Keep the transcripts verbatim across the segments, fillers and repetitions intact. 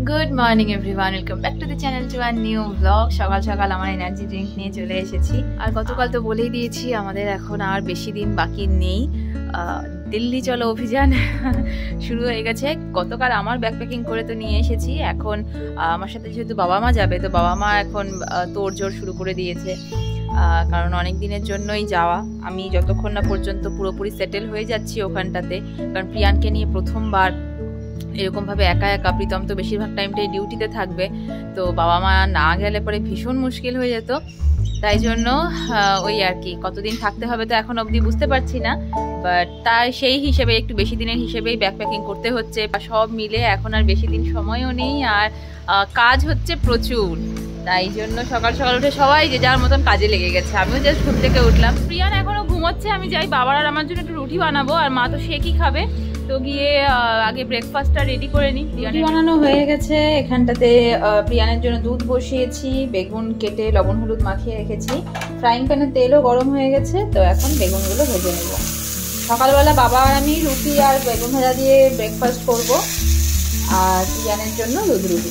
Good morning everyone, welcome back to the channel to our new vlog. সকাল সকাল আমার energy drink নিয়ে চলে এসেছি। আর গতকাল তো বলেই দিয়েছি আমাদের এখন আর বেশি দিন বাকি নেই, দিল্লি চলো অভিযান শুরু হয়ে গেছে। গতকাল আমার ব্যাকপ্যাকিং করে তো নিয়ে এসেছি, এখন আমার সাথে যেহেতু বাবা মা যাবে তো বাবা মা এখন তোড়জোড় শুরু করে দিয়েছে, কারণ অনেক দিনের জন্যই যাওয়া। আমি যতক্ষণ না পর্যন্ত পুরোপুরি সেটেল হয়ে যাচ্ছি ওখানটাতে, কারণ প্রিয়ানকে নিয়ে প্রথমবার এরকমভাবে একা একা, প্রীতম তো বেশিরভাগ টাইমটাই ডিউটিতে থাকবে, তো বাবা মা না গেলে পরে ভীষণ মুশকিল হয়ে যেত। তাই জন্য ওই আর কি কতদিন থাকতে হবে তো এখন অবধি বুঝতে পারছি না, বাট তার সেই হিসেবে একটু বেশি দিনের হিসেবেই ব্যাকপ্যাকিং করতে হচ্ছে। সব মিলে এখন আর বেশি দিন সময়ও নেই, আর কাজ হচ্ছে প্রচুর। তাই জন্য সকাল সকাল উঠে সবাই যে যার মতন কাজে লেগে গেছে। আমিও জাস্ট ঘুম থেকে উঠলাম, প্রিয়ান এখনো ঘুমোচ্ছে। আমি যাই বাবার আর আমার জন্য একটু রুটি বানাবো, আর মা তো সে কি খাবে, তো গিয়ে আগে ব্রেকফাস্টটা রেডি করে নিই। রুটি বানানো হয়ে গেছে, এখানটাতে প্রিয়ানের জন্য দুধ বসিয়েছি, বেগুন কেটে লবণ হলুদ মাখিয়ে রেখেছি, ফ্রাইং প্যানে তেলও গরম হয়ে গেছে, তো এখন বেগুনগুলো ভেজে নেব। সকালবেলা বাবা আর আমি রুটি আর বেগুন ভাজা দিয়ে ব্রেকফাস্ট করব, আর প্রিয়ানের জন্য দুধ রুটি।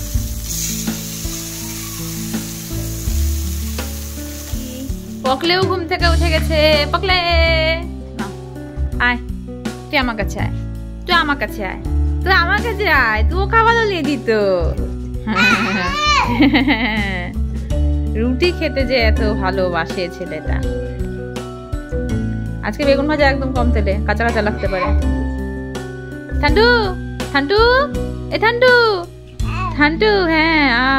পকলেও ঘুম থেকে উঠে গেছে। পকলে আয়, তুই আমার কাছে আয়, তুই আমার কাছে আয়, তুই আমার কাছে আয়, তুই খাবার নিয়ে দিত। রুটি খেতে যে এত ভালোবাসে ছেলেটা। আজকে বেগুন ভাজা একদম কম তেলে, কাঁচা কাঁচা লাগতে পারে। ঠান্ডু ঠান্ডু এ ঠান্ডু ঠান্ডু, হ্যাঁ আ।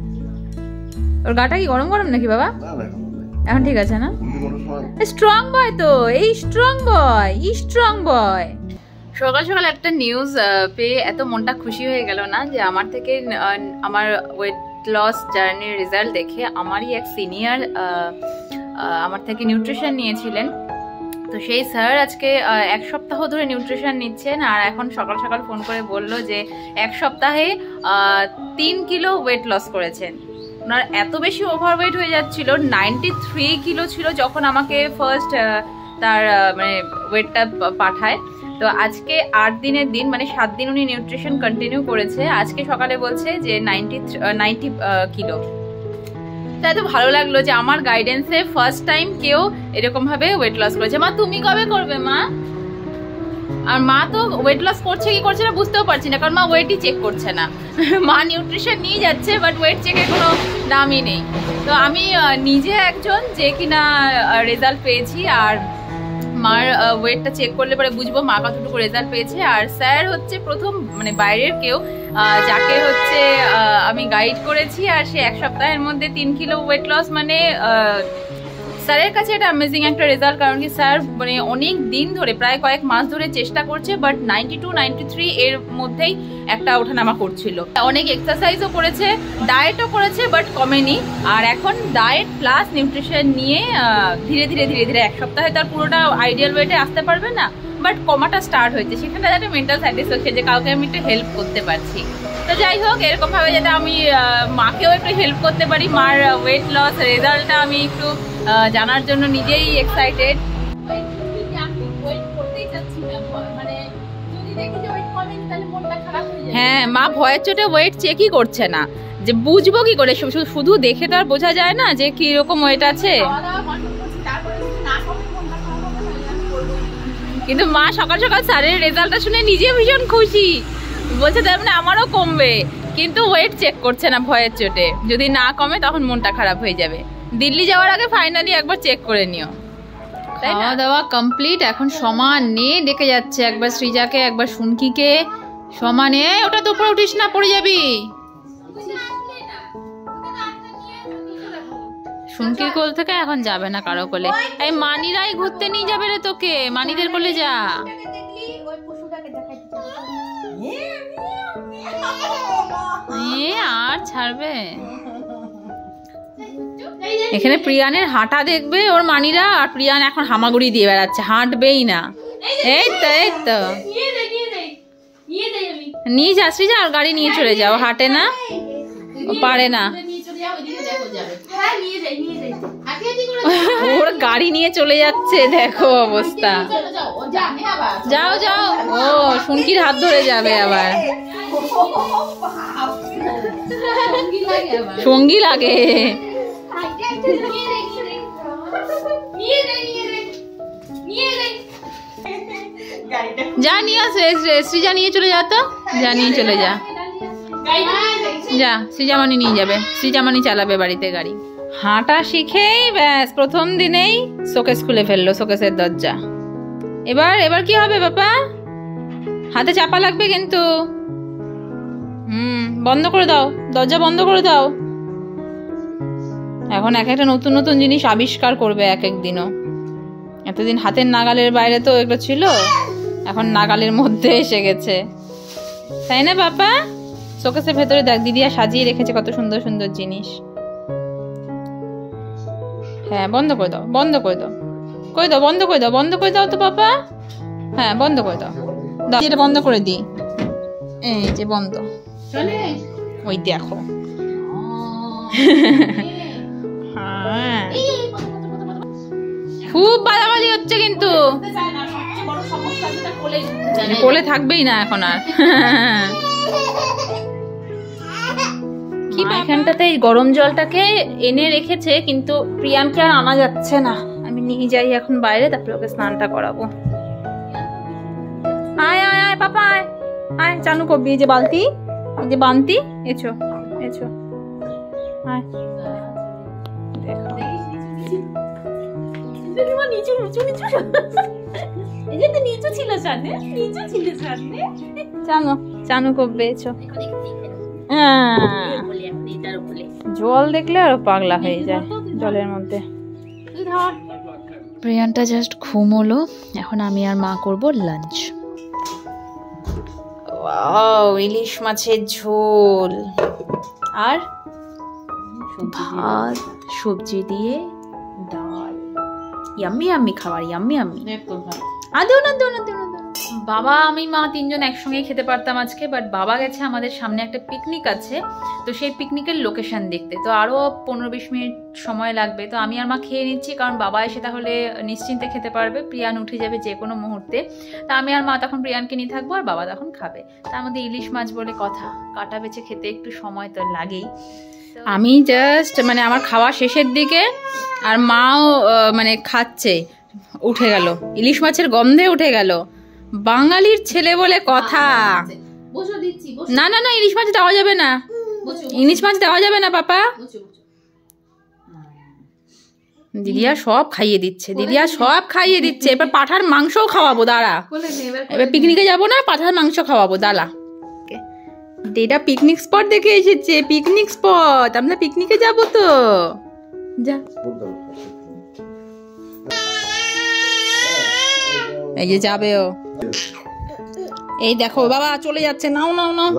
ওর গাটা কি গরম গরম নাকি বাবা? এখন ঠিক আছে না? স্ট্রং বয় তো, এই স্ট্রং বয়, ই স্ট্রং বয়। সকাল সকাল একটা নিউজ পেয়ে এত মনটা খুশি হয়ে গেল না, যে আমার থেকে আমার ওয়েট লস জার্নির রেজাল্ট দেখে আমারই এক সিনিয়র আমার থেকে নিউট্রিশন নিয়েছিলেন, তো সেই স্যার আজকে এক সপ্তাহ ধরে নিউট্রিশন নিচ্ছেন, আর এখন সকাল সকাল ফোন করে বলল যে এক সপ্তাহে তিন কিলো ওয়েট লস করেছেন। ওনার এত বেশি ওভারওয়েট হয়ে যাচ্ছিল, নাইনটি থ্রি কিলো ছিল যখন আমাকে ফার্স্ট তার মানে ওয়েটটা পাঠায়। তো আজকে আট দিনের দিন, মানে সাত দিন উনি নিউট্রিশন কন্টিনিউ করেছে, আজকে সকালে বলছে যে নাইনটি নাইনটি কিলো। তো এত ভালো লাগলো যে আমার গাইডেন্সে ফার্স্ট টাইম কেউ এরকম ভাবে ওয়েট লস করেছে। মা তুমি কবে করবে মা? আর মা তো ওয়েট লস করছে কি করছে না বুঝতেও পারছি না, কারণ মা ওয়েটই চেক করছে না। মা নিউট্রিশন নিয়ে যাচ্ছে, বাট ওয়েট চেকের কোনো দামই নেই। তো আমি নিজে একজন যে কিনা রেজাল্ট পেয়েছি, আর মার ওয়েটটা চেক করলে পরে বুঝবো মা কতটুকু রেজাল্ট পেয়েছে। আর স্যার হচ্ছে প্রথম মানে বাইরের কেউ যাকে হচ্ছে আমি গাইড করেছি, আর সে এক সপ্তাহের মধ্যে তিন কিলো ওয়েট লস, মানে স্যারের কাছে এটা অ্যামেজিং একটা রেজাল্ট। কারণ কি স্যার মানে অনেক দিন ধরে, প্রায় কয়েক মাস ধরে চেষ্টা করছে, but ninety two ninety three এর মধ্যেই একটা ওঠানামা করছিল। অনেক এক্সারসাইজও করেছে, ডায়েটও করেছে, বাট কমেনি। আর এখন ডায়েট প্লাস নিউট্রিশন নিয়ে ধীরে ধীরে ধীরে ধীরে এক সপ্তাহে তার পুরোটা আইডিয়াল ওয়েটে আসতে পারবে না, বাট কমাটা স্টার্ট হয়েছে। সেখানে একটা মেন্টাল স্যাটিসফ্যাকশন যে কাউকে আমি একটু হেল্প করতে পারছি। তো যাই হোক, এরকম ভাবে যাতে আমি মাকেও একটু হেল্প করতে পারি, মার ওয়েট লস রেজাল্টটা আমি একটু জানার জন্য নিজেই এক্সাইটেড। হ্যাঁ, মা ভয়ের চোটে ওয়েট চেকই করছে না, যে বুঝবো কি করে? শুধু দেখে তো আর বোঝা যায় না যে কি রকম ওয়েট আছে। কিন্তু মা সকাল সকাল স্যারের রেজাল্টটা শুনে নিজে ভীষণ খুশি, বলছে তার মানে আমারও কমবে, কিন্তু ওয়েট চেক করছে না ভয়ের চোটে। যদি না কমে তখন মনটা খারাপ হয়ে যাবে। দিল্লি যাওয়ার আগে ফাইনালি একবার চেক করে নিও। খাওয়া দাওয়া কমপ্লিট, এখন সমানে ডেকে যাচ্ছে, একবার সৃজাকে একবার শুনকিকে সমানে। ওটা তো উপরে উঠিস না, পড়ে যাবি। শুনকির কোল থেকে এখন যাবে না কারো কোলে, এই মানিরাই ঘুরতে নিয়ে যাবে রে তোকে, মানিদের কোলে যা। আর ছাড়বে? এখানে প্রিয়ানের হাঁটা দেখবে ওর মানিরা, আর প্রিয়ান এখন হামাগুড়ি দিয়ে বেড়াচ্ছে, হাঁটবেই না। এই তো এই তো নিয়ে যা শ্রীজা, আর গাড়ি নিয়ে চলে যাও, হাঁটে না, পারে না। ওর গাড়ি নিয়ে চলে যাচ্ছে, দেখো অবস্থা। যাও যাও, ও শুনকির হাত ধরে যাবে আবার। সঙ্গী লাগে। যা নিয়ে আস, সৃজা নিয়ে চলে যা, তো যা নিয়ে চলে যা, যা সৃজামণি নিয়ে যাবে, সৃজামণি চালাবে বাড়িতে গাড়ি। হাঁটা শিখেই ব্যাস প্রথম দিনেই শোকেস খুলে ফেললো, শোকেসের দরজা। এবার এবার কি হবে বাবা? হাতে চাপা লাগবে কিন্তু। হুম, বন্ধ করে দাও, দরজা বন্ধ করে দাও। এখন এক একটা নতুন নতুন জিনিস আবিষ্কার করবে এক এক দিনও। এতদিন হাতের নাগালের বাইরে তো এগুলো ছিল, এখন নাগালের মধ্যে এসে গেছে, তাই না বাবা? শোকেসের ভেতরে দেখ দিদিয়া সাজিয়ে রেখেছে কত সুন্দর সুন্দর জিনিস। হ্যাঁ বন্ধ করে দাও, বন্ধ করে দাও, করে দাও, বন্ধ করে দাও, বন্ধ করে দাও তো বাবা। হ্যাঁ বন্ধ করে দাও, এটা বন্ধ করে দিই। এই যে বন্ধ, ওই দেখো। হ্যাঁ খুব বাদাবাদি হচ্ছে কিন্তু, কোলে থাকবেই না এখন আর। কি এখানটাতে গরম জলটাকে এনে রেখেছে, কিন্তু প্রিয়ানকে আর আনা যাচ্ছে না। আমি নিয়ে যাই এখন বাইরে, তারপরে ওকে স্নানটা করাবো। আয় আয় আয় পাপা, আয় আয়, চানু কবি। এই যে বালতি, এই যে বালতি, এছো এছো, আয়। নিচু নিচু নিচু, এই যে তো নিচু ছিল সামনে, নিচু ছিল সামনে। চানু চানু কবি, এছো। জল দেখলে আরো পাগলা হয়ে যায় জলের মধ্যে। প্রিয়ানটা জাস্ট ঘুমোলো, এখন আমি আর মা করব লাঞ্চ। ওয়াও, ইলিশ মাছের ঝোল আর ভাত, সবজি দিয়ে ডাল। ইয়াম্মি ইয়াম্মি খাবার, ইয়াম্মি ইয়াম্মি। আদৌ না দো না দো না। বাবা আমি মা তিনজন একসঙ্গে খেতে পারতাম আজকে, বাট বাবা গেছে আমাদের সামনে একটা পিকনিক আছে, তো সেই পিকনিকের লোকেশন দেখতে, তো আরও পনেরো বিশ মিনিট সময় লাগবে। তো আমি আর মা খেয়ে নিচ্ছি, কারণ বাবা এসে তাহলে নিশ্চিন্তে খেতে পারবে, প্রিয়ান উঠে যাবে যে কোনো মুহূর্তে। তা আমি আর মা তখন প্রিয়ানকে নিয়ে থাকবো, আর বাবা তখন খাবে। তার মধ্যে ইলিশ মাছ বলে কথা, কাটা বেছে খেতে একটু সময় তো লাগেই। আমি জাস্ট মানে আমার খাওয়া শেষের দিকে, আর মাও মানে খাচ্ছে, উঠে গেল, ইলিশ মাছের গন্ধে উঠে গেল। বাঙালির ছেলে বলে কথা। না না না, ইলিশ মাছ দেওয়া যাবে না, ইলিশ মাছ দেওয়া যাবে না পাপা। দিদিয়া সব খাইয়ে দিচ্ছে, দিদিয়া সব খাইয়ে দিচ্ছে। এবার পাঠার মাংসও খাওয়াবো, দাঁড়া। এবার পিকনিকে যাবো না, পাঠার মাংস খাওয়াবো, দাঁড়া। এটা পিকনিক স্পট দেখে এসেছে, পিকনিক স্পট, আমরা পিকনিকে যাবো তো। যা, এই যে যাবে ও, এই দেখো বাবা চলে যাচ্ছে। নাও নাও নাও,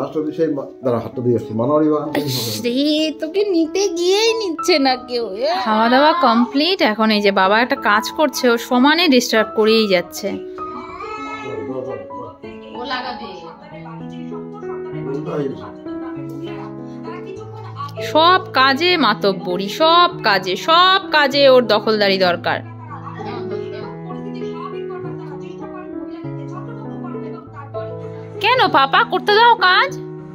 তোকে নিতে গিয়েই নিচ্ছে না কেউ। খাওয়া দাওয়া কমপ্লিট, এখন এই যে বাবা একটা কাজ করছে, ও সমানে ডিস্টার্ব করেই যাচ্ছে। সব কাজে মাতব্বরি, সব কাজে সব কাজে ওর দখলদারি দরকার। কেন পাপা করতে দাও কাজ।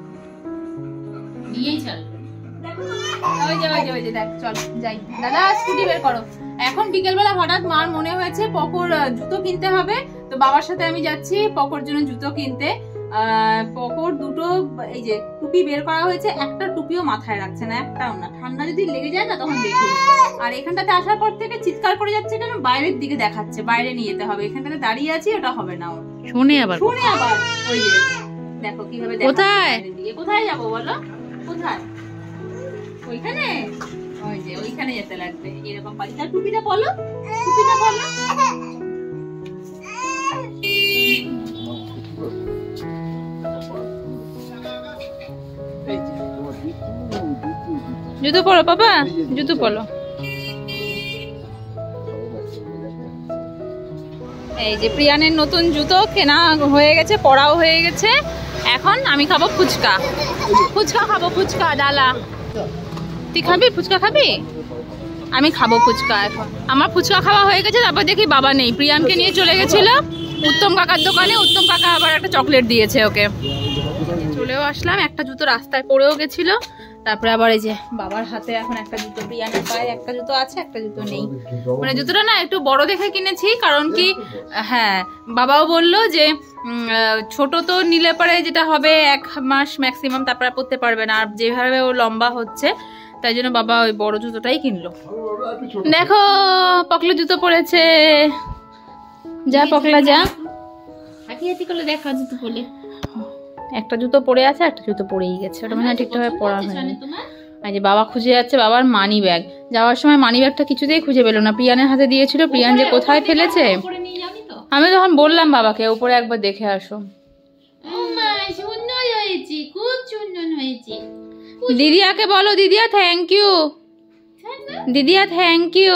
চল যাই, দাদা স্কুটি বের করো। এখন বিকেলবেলা হঠাৎ মার মনে হয়েছে পকর জুতো কিনতে হবে, তো বাবার সাথে আমি যাচ্ছি পকর জন্য জুতো কিনতে। পকর দুটো এই যে টুপি বের করা হয়েছে, একটা টুপিও মাথায় রাখছে না, একটাও না। ঠান্ডা যদি লেগে যায় না তখন দেখি। আর এখানটাতে আসার পর থেকে চিৎকার করে যাচ্ছে কেন, বাইরের দিকে দেখাচ্ছে, বাইরে নিয়ে যেতে হবে। এখানটাতে দাঁড়িয়ে আছি, ওটা হবে না। ওর শুনে আবার শুনে আবার ওই যে দেখো কিভাবে, কোথায় কোথায় যাবো বলো, কোথায়? ওইখানে, ওই যে ওইখানে যেতে লাগবে এরকম পালি। তার টুপিটা বলো, টুপিটা বলো। জুতো পরো বাবা, জুতো পরো। এই যে প্রিয়ানের নতুন জুতো কেনা হয়ে গেছে, পরাও হয়ে গেছে। এখন আমি খাবো ফুচকা, ফুচকা খাবো, ফুচকা ডালা। তুই খাবি ফুচকা? খাবি? আমি খাবো ফুচকা। এখন আমার ফুচকা খাওয়া হয়ে গেছে, তারপর দেখি বাবা নেই, প্রিয়ানকে নিয়ে চলে গেছিল উত্তম কাকার দোকানে। উত্তম কাকা আবার একটা চকলেট দিয়েছে ওকে। চলেও আসলাম, একটা জুতো রাস্তায় পড়েও গেছিল, তারপরে আবার এই যে বাবার হাতে এখন একটা জুতো, প্রিয়ানের পায়ে একটা জুতো আছে, একটা জুতো নেই। মানে জুতোটা না একটু বড় দেখে কিনেছি, কারণ কি হ্যাঁ বাবাও বললো যে ছোট তো নিলে পরে যেটা হবে এক মাস ম্যাক্সিমাম, তারপরে পরতে পারবে না, আর যেভাবে ও লম্বা হচ্ছে তাই জন্য বাবা ওই বড় জুতোটাই কিনলো। দেখো পকলা জুতো পরেছে, যা পকলা যা, হাঁটি হাঁটি করলে দেখা জুতো পরে। একটা জুতো পরে আছে, একটা জুতো পরেই গেছে, ওটা মানে ঠিকঠাক পরা হয়নি। আর যে বাবা খুঁজে যাচ্ছে বাবার মানি ব্যাগ, যাওয়ার সময় মানি ব্যাগটা কিছুতেই খুঁজে পেলো না, প্রিয়ানের হাতে দিয়েছিল, প্রিয়ান যে কোথায় ফেলেছে। আমি তখন বললাম বাবাকে উপরে একবার দেখে আসো। দিদিয়াকে বলো, দিদিয়া থ্যাংক ইউ, দিদিয়া থ্যাংক ইউ।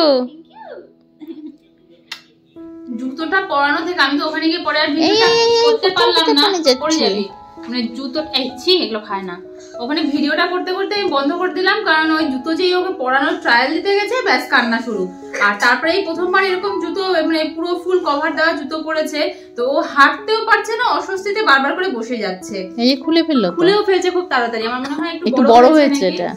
জুতোটা পরানো থেকে আমি তো ওখানে গিয়ে পরে আর ভিডিওটা করতে পারলাম না, পড়ে যাবি মানে জুতো এইছি এগুলো খায় না। ওখানে ভিডিওটা করতে করতে আমি বন্ধ করে দিলাম, কারণ ওই জুতো যেই ওকে পরানোর ট্রায়াল দিতে গেছে ব্যাস কান্না শুরু। আর তারপরে এই প্রথমবার এরকম জুতো মানে পুরো ফুল কভার দেওয়া জুতো পরেছে, তো ও হাঁটতেও পারছে না, অস্বস্তিতে বারবার করে বসে যাচ্ছে। এই খুলে ফেললো, খুলেও ফেলছে খুব তাড়াতাড়ি। আমার মনে হয় একটু বড় হয়েছে এটা,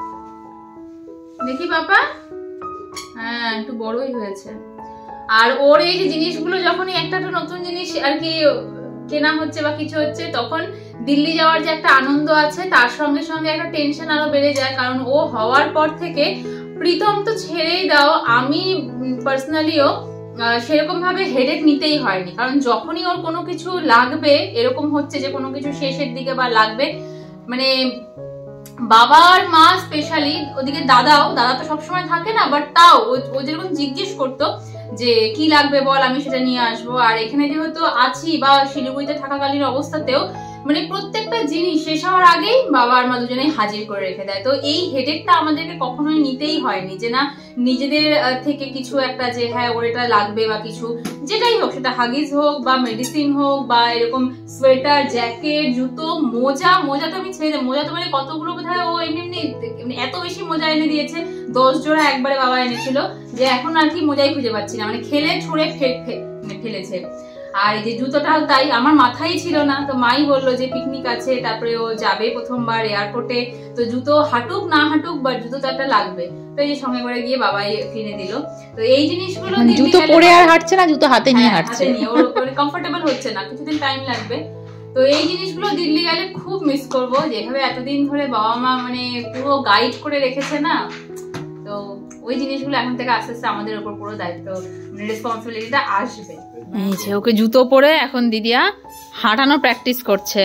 দেখি বাবা, হ্যাঁ একটু বড়ই হয়েছে। আর ওর এই যে জিনিসগুলো যখনই একটা একটা নতুন জিনিস আর কি কেনা হচ্ছে বা কিছু হচ্ছে, তখন দিল্লি যাওয়ার যে একটা আনন্দ আছে তার সঙ্গে সঙ্গে একটা টেনশন আরো বেড়ে যায়, কারণ ও হওয়ার পর থেকে প্রীতম তো ছেড়েই দাও, আমি পার্সোনালিও সেরকম ভাবে হেডেক নিতেই হয়নি, কারণ যখনই ওর কোনো কিছু লাগবে, এরকম হচ্ছে যে কোনো কিছু শেষের দিকে বা লাগবে, মানে বাবার মা স্পেশালি, ওদিকে দাদাও, দাদা তো সবসময় থাকে না, বাট তাও ও যেরকম জিজ্ঞেস করতো যে কি লাগবে বল, আমি সেটা নিয়ে আসবো। আর এখানে যেহেতু আছি বা শিলিগুড়িতে থাকাকালীন অবস্থাতেও মানে প্রত্যেকটা জিনিস শেষ হওয়ার আগেই বাবা আর মা দুজনেই হাজির করে রেখে দেয়। তো এই হেডেকটা আমাদেরকে কখনোই নিতেই হয়নি, যে না নিজেদের থেকে কিছু একটা যে হ্যাঁ ওর এটা লাগবে বা কিছু, যেটাই হোক, সেটা হাগিজ হোক বা মেডিসিন হোক বা এরকম সোয়েটার, জ্যাকেট, জুতো, মোজা। মোজা তো আমি ছেড়ে দেয়, মোজা তো মানে কতগুলো বোধহয় ও এমনি এমনি এত বেশি মোজা এনে দিয়েছে, দশ জোড়া একবারে বাবা এনেছিল, যে এখন আর কি মোজাই খুঁজে পাচ্ছি না, মানে খেলে ছুঁড়ে ফেলেছে। আর এই যে জুতোটাও তাই, আমার মাথায় ছিল না, তো মাই বললো যে পিকনিক আছে, তারপরে ও যাবে প্রথমবার এয়ারপোর্টে, তো জুতো হাঁটুক না হাঁটুক বা জুতো তো একটা লাগবে, তো এই যে সঙ্গে করে গিয়ে বাবাই কিনে দিল। তো এই জিনিসগুলো জুতো পরে আর হাঁটছে না, জুতো হাতে নিয়ে হাঁটছে, ওর কমফোর্টেবল হচ্ছে না, কিছুদিন টাইম লাগবে। তো এই জিনিসগুলো দিল্লি গেলে খুব মিস করবো, যেভাবে এতদিন ধরে বাবা মা মানে পুরো গাইড করে রেখেছে না, তো ওই জিনিসগুলো এখন থেকে আস্তে আস্তে আমাদের উপর পুরো দায়িত্ব মানে রেসপন্সিবিলিটিটা আসবে। এই যে ওকে জুতো পরে এখন দিদিয়া হাঁটানো প্র্যাকটিস করছে,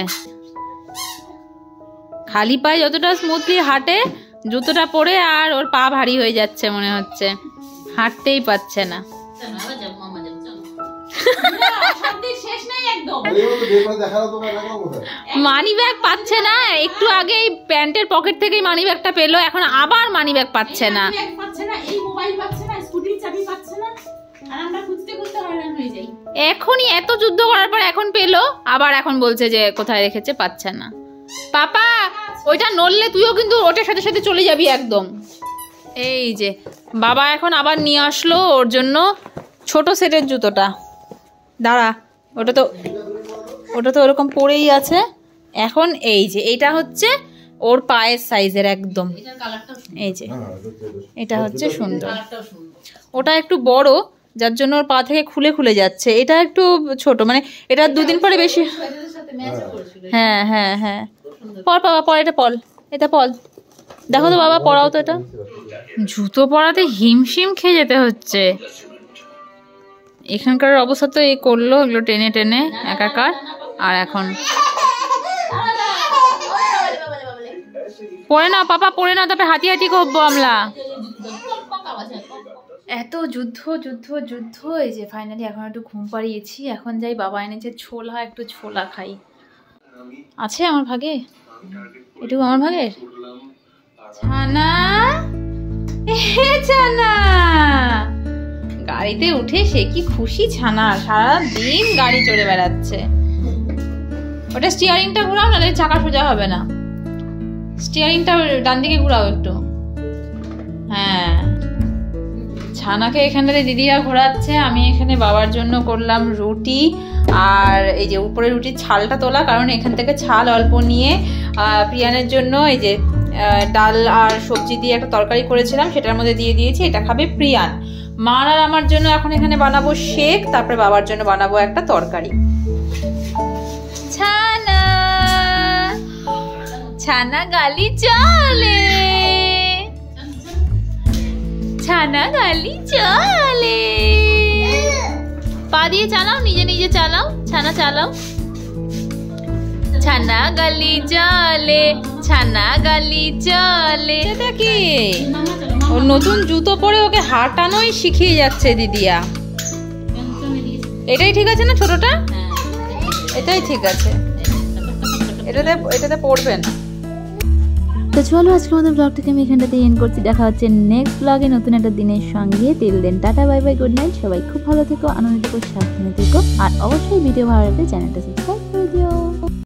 খালি পায়ে যতটা স্মুথলি হাঁটে, জুতোটা পরে আর ওর পা ভারী হয়ে যাচ্ছে মনে হচ্ছে, হাঁটতেই পারছে না। মানি ব্যাগ পাচ্ছে না, একটু আগে প্যান্টের পকেট থেকেই মানি ব্যাগটা পেলো, এখন আবার মানি ব্যাগ পাচ্ছে না, এখনই এত যুদ্ধ করার পর এখন পেলো, আবার এখন বলছে যে কোথায় রেখেছে, পাচ্ছে না। পাপা ওইটা নড়লে তুইও কিন্তু ওটার সাথে সাথে চলে যাবি একদম। এই যে বাবা এখন আবার নিয়ে আসলো ওর জন্য ছোট সেটের জুতোটা, দাঁড়া, ওটা তো ওটা তো ওরকম পরেই আছে এখন। এই যে এটা হচ্ছে ওর পায়ের সাইজের একদম, এই যে এটা হচ্ছে সুন্দর, ওটা একটু বড় যার জন্য ওর পা থেকে খুলে খুলে যাচ্ছে, এটা একটু ছোট, মানে এটা দুদিন পরে বেশি। হ্যাঁ হ্যাঁ হ্যাঁ, পর বাবা পর, এটা পল, এটা পল, দেখো তো বাবা পরাও তো এটা। জুতো পরাতে হিমশিম খেয়ে যেতে হচ্ছে, এখানকার অবস্থা তো এই করলো, এগুলো টেনে টেনে একাকার। আর এখন পরে না পাপা, পরে না, তারপরে হাতি হাতি করবো আমরা। এত যুদ্ধ যুদ্ধ যুদ্ধ, এই যে ফাইনালি এখন একটু ঘুম পাড়িয়েছি, এখন যাই বাবা এনেছে ছোলা, একটু ছোলা খাই। আছে আমার ভাগে, একটু আমার ভাগের ছানা, ছানা গাড়িতে উঠে সে কি খুশি ছানা, সারা দিন গাড়ি চড়ে বেড়াচ্ছে। ওটা স্টিয়ারিংটা ঘুরাও, নাহলে চাকা সোজা হবে না, স্টিয়ারিংটা ডান দিকে ঘুরাও একটু। হ্যাঁ, ছানাকে এখানে দিদিরা ঘোরাচ্ছে, আমি এখানে বাবার জন্য করলাম রুটি, আর এই যে উপরে রুটির ছালটা তোলা, কারণ এখান থেকে ছাল অল্প নিয়ে প্রিয়ানের জন্য এই যে ডাল আর সবজি দিয়ে একটা তরকারি করেছিলাম, সেটার মধ্যে দিয়ে দিয়েছি। এটা খাবে প্রিয়ান। মার আর আমার জন্য এখন এখানে বানাবো শেক, তারপরে বাবার জন্য বানাবো একটা তরকারি। ছানা ছানা গালি চলে, ছানা গালি চলে। পা দিয়ে চালাও, নিজে নিজে চালাও, ছানা চালাও। ছানা গালি চলে, ছানা গালি চলে। এটা কি? ওর নতুন জুতো পরে ওকে হাঁটানোই শিখিয়ে যাচ্ছে দিদিয়া। এটাই ঠিক আছে না ছোটটা? এটাই ঠিক আছে, এটাতে এটাতে পড়বে না। তো চলো আজকের মতো ব্লগটাকে আমি এখানটাতে এন্ড করছি। দেখা হচ্ছে নেক্সট ব্লগে নতুন একটা দিনের সঙ্গে। Till then tata, bye bye, good night. সবাই খুব ভালো থেকো, আনন্দ থেকো, সাবধানে থেকো, আর অবশ্যই ভিডিও ভালো লাগলে চ্যানেলটা সাবস্ক্রাইব করে দিও।